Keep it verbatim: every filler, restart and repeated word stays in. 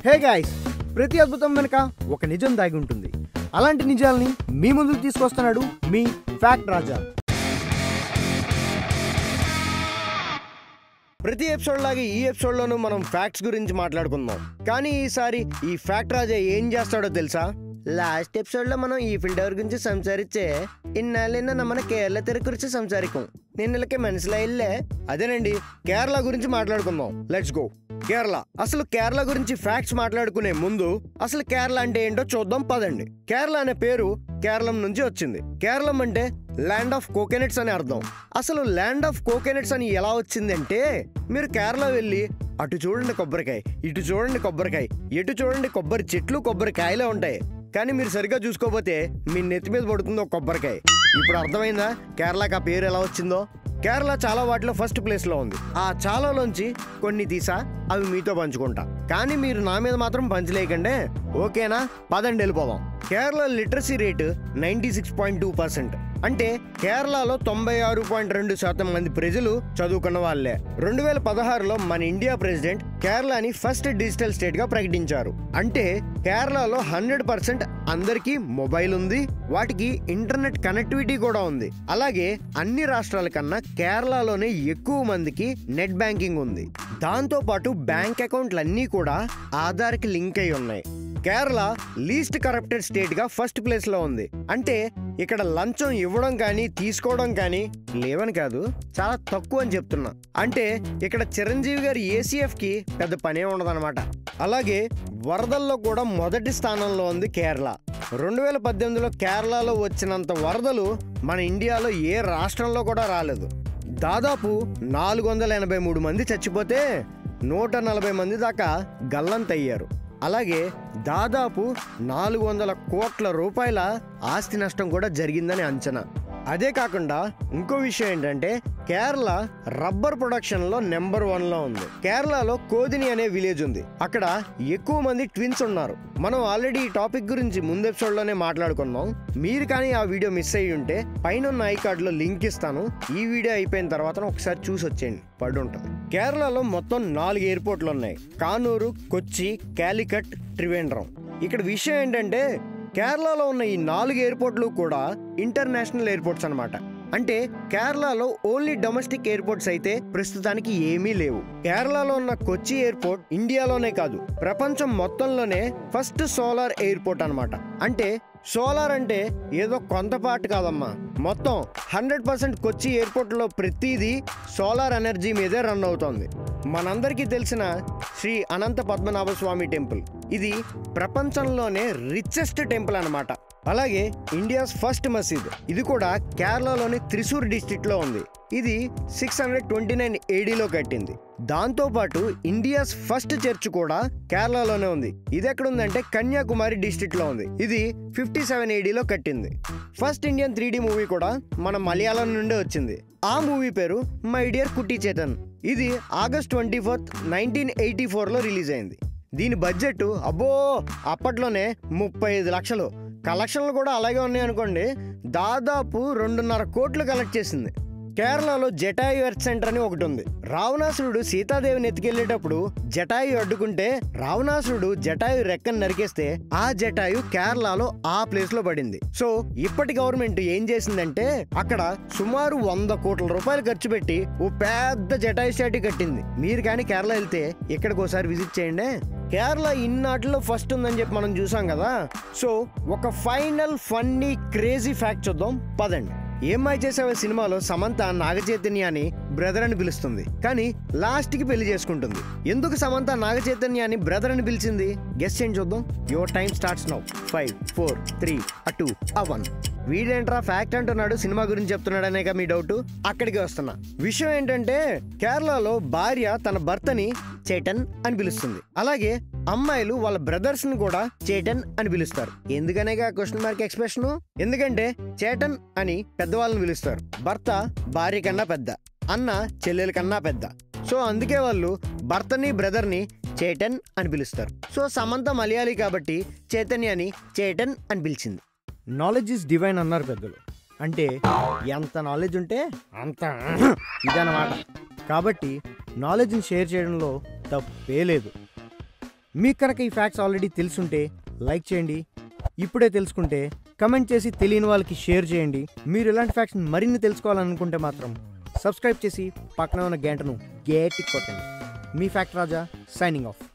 Hey guys, ప్రతి అద్భుతం వెనుక ఒక నిజం దాగి ఉంటుంది. అలాంటి నిజాల్ని మీ ముందుకు తీసుకొస్తున్నాడు మీ ఫ్యాక్ట్ రాజా. ప్రతి ఎపిసోడ్ లాగే ఈ ఎపిసోడ్లోనూ మనం ఫ్యాక్ట్స్ గురించి మాట్లాడుకుందాం. కానీ ఈసారి ఈ ఫ్యాక్ట్ రాజా ఏం చేస్తాడో తెలుసా? లాస్ట్ ఎపిసోడ్లో మనం ఈ ఫిల్టర్ గురించి సంసారిచ్చే ఇన్నాళ్ళైనా మన కేరళ తెర గురించి సంసారికం. నిన్నలకే మనసులో ఇల్లే అదేనండి, కేరళ గురించి మాట్లాడుకుందాం. Let's go. కేరళ. అసలు కేరళ గురించి ఫ్యాక్ట్స్ మాట్లాడుకునే ముందు అసలు కేరళ అంటే ఏంటో చూద్దాం పదండి. కేరళ అనే పేరు కేరళం నుంచి వచ్చింది. కేరళం అంటే ల్యాండ్ ఆఫ్ కోకోనట్స్ అని అర్థం. అసలు ల్యాండ్ ఆఫ్ కోకోనట్స్ అని ఎలా వచ్చింది అంటే, మీరు కేరళ వెళ్ళి అటు చూడండి కొబ్బరికాయ, ఇటు చూడండి కొబ్బరికాయ, ఎటు చూడండి కొబ్బరి చెట్లు కొబ్బరికాయలే ఉంటాయి. కానీ మీరు సరిగ్గా చూసుకోకపోతే మీ నెత్తి మీద పడుతుందో కొబ్బరికాయ. ఇప్పుడు అర్థమైందా కేరళకి ఆ పేరు ఎలా వచ్చిందో? కేరళ చాలా వాటిలో ఫస్ట్ ప్లేస్ లో ఉంది. ఆ చాలాలోంచి కొన్ని తీసా అవి మీతో పంచుకుంటా. కానీ మీరు నా మీద మాత్రం పంచలేకండి, ఓకేనా? పదండి వెళ్ళిపోదాం. Kerala literacy rate ninety six point two percent అంటే కేరళలో తొంభై ఆరు పాయింట్ రెండు శాతం మంది ప్రజలు చదువుకున్న వాళ్లే. రెండు వేల పదహారులో మన ఇండియా ప్రెసిడెంట్ కేరళని ఫస్ట్ డిజిటల్ స్టేట్ గా ప్రకటించారు. అంటే కేరళలో హండ్రెడ్ పర్సెంట్ అందరికీ మొబైల్ ఉంది, వాటికి ఇంటర్నెట్ కనెక్టివిటీ కూడా ఉంది. అలాగే అన్ని రాష్ట్రాల కన్నా కేరళలోనే ఎక్కువ మందికి నెట్ బ్యాంకింగ్ ఉంది. దాంతో పాటు బ్యాంక్ అకౌంట్లు అన్నీ కూడా ఆధార్ కి లింక్ అయి ఉన్నాయి. కేరళ లీస్ట్ కరప్టెడ్ స్టేట్ గా ఫస్ట్ ప్లేస్ లో ఉంది. అంటే ఇక్కడ లంచం ఇవ్వడం కానీ తీసుకోవడం కానీ లేవని కాదు, చాలా తక్కువ అని చెప్తున్నా. అంటే ఇక్కడ చిరంజీవి గారి ఏసీఎఫ్ కి పెద్ద పనే ఉండదన్నమాట. అలాగే వరదల్లో కూడా మొదటి స్థానంలో ఉంది కేరళ. రెండు వేల పద్దెనిమిదిలో కేరళలో వచ్చినంత వరదలు మన ఇండియాలో ఏ రాష్ట్రంలో కూడా రాలేదు. దాదాపు నాలుగు వందల ఎనభై మూడు మంది చచ్చిపోతే నూట నలభై మంది దాకా గల్లంతయ్యారు. అలాగే దాదాపు నాలుగు వందల కోట్ల రూపాయల ఆస్తి నష్టం కూడా జరిగిందని అంచనా. అదే కాకుండా ఇంకో విషయం ఏంటంటే, కేరళ రబ్బర్ ప్రొడక్షన్ లో నెంబర్ వన్ లో ఉంది. కేరళలో కోదిని అనే విలేజ్ ఉంది. అక్కడ ఎక్కువ మంది ట్విన్స్ ఉన్నారు. మనం ఆల్రెడీ ఈ టాపిక్ గురించి ముందు ఎపిసోడ్ లోనే మాట్లాడుకున్నాం. మీరు కానీ ఆ వీడియో మిస్ అయ్యి ఉంటే పైన ఉన్న ఐ కార్డ్ లో లింక్ ఇస్తాను. ఈ వీడియో అయిపోయిన తర్వాత ఒకసారి చూసి వచ్చేయండి, పడి ఉంటుంది. కేరళలో మొత్తం నాలుగు ఎయిర్పోర్ట్లు ఉన్నాయి: కానూరు, కొచ్చి, కాలికట్, త్రివేంద్రం. ఇక్కడ విషయం ఏంటంటే, కేరళలో ఉన్న ఈ నాలుగు ఎయిర్పోర్ట్లు కూడా ఇంటర్నేషనల్ ఎయిర్పోర్ట్స్ అన్నమాట. అంటే కేరళలో ఓన్లీ డొమెస్టిక్ ఎయిర్పోర్ట్స్ అయితే ప్రస్తుతానికి ఏమీ లేవు. కేరళలో ఉన్న కొచ్చి ఎయిర్పోర్ట్ ఇండియాలోనే కాదు, ప్రపంచం మొత్తంలోనే ఫస్ట్ సోలార్ ఎయిర్పోర్ట్ అన్నమాట. అంటే సోలార్ అంటే ఏదో కొంతపాటు కాదమ్మా, మొత్తం హండ్రెడ్ పర్సెంట్ కొచ్చి ఎయిర్పోర్ట్ లో ప్రతిదీ సోలార్ ఎనర్జీ మీదే రన్ అవుతోంది. మనందరికీ తెలిసిన శ్రీ అనంత పద్మనాభ స్వామి టెంపుల్, ఇది ప్రపంచంలోనే రిచెస్ట్ టెంపుల్ అన్నమాట. అలాగే ఇండియాస్ ఫస్ట్ మసీద్, ఇది కూడా కేరళలోని త్రిశూర్ డిస్ట్రిక్ట్ లో ఉంది. ఇది సిక్స్ హండ్రెడ్ ట్వంటీ నైన్ ఏడీలో కట్టింది. దాంతో పాటు ఇండియాస్ ఫస్ట్ చర్చ్ కూడా కేరళలోనే ఉంది. ఇది ఎక్కడ ఉందంటే కన్యాకుమారి డిస్ట్రిక్ట్ లో ఉంది. ఇది ఫిఫ్టీ సెవెన్ ఏడీలో కట్టింది. First Indian three D movie కూడా మన మలయాళం నుండే వచ్చింది. ఆ మూవీ పేరు మై డియర్ కుట్టి చేతన్. ఇది August twenty fourth nineteen eighty four లో రిలీజ్ అయింది. దీని బడ్జెట్ అబ్బో అప్పట్లోనే ముప్పై ఐదు లక్షలు. కలెక్షన్లు కూడా అలాగే ఉన్నాయి అనుకోండి, దాదాపు రెండున్నర కోట్లు కలెక్ట్ చేసింది. కేరళలో జటాయు ఎర్త్ సెంటర్ అని ఒకటి ఉంది. రావణాసురుడు సీతాదేవిని ఎత్తుకెళ్లేటప్పుడు జటాయు అడ్డుకుంటే రావణాసురుడు జటాయు రెక్కను నరికేస్తే ఆ జటాయు కేరళలో ఆ ప్లేస్ లో పడింది. సో ఇప్పటి గవర్నమెంట్ ఏం చేసిందంటే, అక్కడ సుమారు వంద కోట్ల రూపాయలు ఖర్చు పెట్టి ఓ పెద్ద జటాయు స్టాట్యూ కట్టింది. మీరు కానీ కేరళ వెళ్తే ఇక్కడికి ఒకసారి విజిట్ చేయండి. కేరళ ఇన్నాటిలో ఫస్ట్ ఉందని చెప్పి మనం చూసాం కదా. సో ఒక ఫైనల్ ఫన్నీ క్రేజీ ఫ్యాక్ట్ చూద్దాం పదండి. ఏమై చేసావే సినిమాలో సమంత నాగ చైతన్యాన్ని బ్రదర్ అని పిలుస్తుంది, కానీ లాస్ట్ కి పెళ్లి చేసుకుంటుంది. ఎందుకు సమంత నాగ చైతన్యాన్ని బ్రదర్ అని పిలిచింది? గెస్ చేయండి చూద్దాం. Your time starts now. Five four three two one. వీడేంట్రా ఫ్యాక్ట్ అంటున్నాడు, సినిమా గురించి చెప్తున్నాడనేగా మీ డౌట్. అక్కడికి వస్తున్నా. విషయం ఏంటంటే, కేరళలో భార్య తన భర్తని చేటన్ అని పిలుస్తుంది. అలాగే అమ్మాయిలు వాళ్ళ బ్రదర్స్ ని కూడా చేటన్ అని పిలుస్తారు. ఎందుకనేగా క్వశ్చన్ మార్క్ ఎక్స్ప్రెషన్? ఎందుకంటే చేటన్ అని పెద్దవాళ్ళని పిలుస్తారు. భర్త భార్య కన్నా పెద్ద, అన్న చెల్లెల కన్నా పెద్ద. సో అందుకే వాళ్ళు భర్తని బ్రదర్ని చేటన్ అని పిలుస్తారు. సో సమంత మలయాళీ కాబట్టి చైతన్యాన్ని చేటన్ అని పిలిచింది. నాలెడ్జ్ ఇస్ డివైన్ అన్నారు పెద్దలు. అంటే ఎంత నాలెడ్జ్ ఉంటే అంత ఇదన్నమాట. కాబట్టి నాలెడ్జ్ని షేర్ చేయడంలో తప్పే లేదు. మీకు కనుక ఈ ఫ్యాక్ట్స్ ఆల్రెడీ తెలుసుంటే లైక్ చేయండి, ఇప్పుడే తెలుసుకుంటే కమెంట్ చేసి తెలియని వాళ్ళకి షేర్ చేయండి. మీరు ఇలాంటి ఫ్యాక్ట్స్ మరిన్ని తెలుసుకోవాలనుకుంటే మాత్రం సబ్స్క్రైబ్ చేసి పక్కన ఉన్న గంటను గేటి కొట్టండి. మీ ఫ్యాక్ట్ రాజా సైనింగ్ ఆఫ్.